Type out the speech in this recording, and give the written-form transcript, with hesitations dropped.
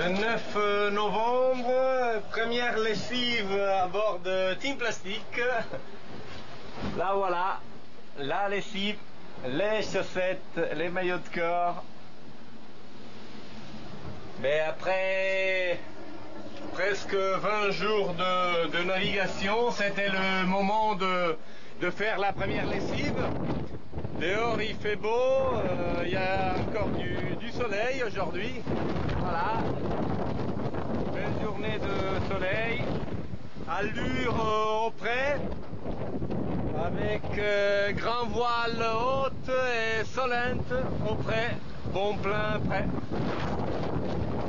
9 novembre, première lessive à bord de Team Plastique. Là voilà, la lessive, les chaussettes, les maillots de corps. Mais après presque 20 jours de navigation, c'était le moment de faire la première lessive. Dehors il fait beau, il y a encore du soleil aujourd'hui. Voilà, belle journée de soleil, allure au près, avec grand voile haute et solente au près, bon plein près.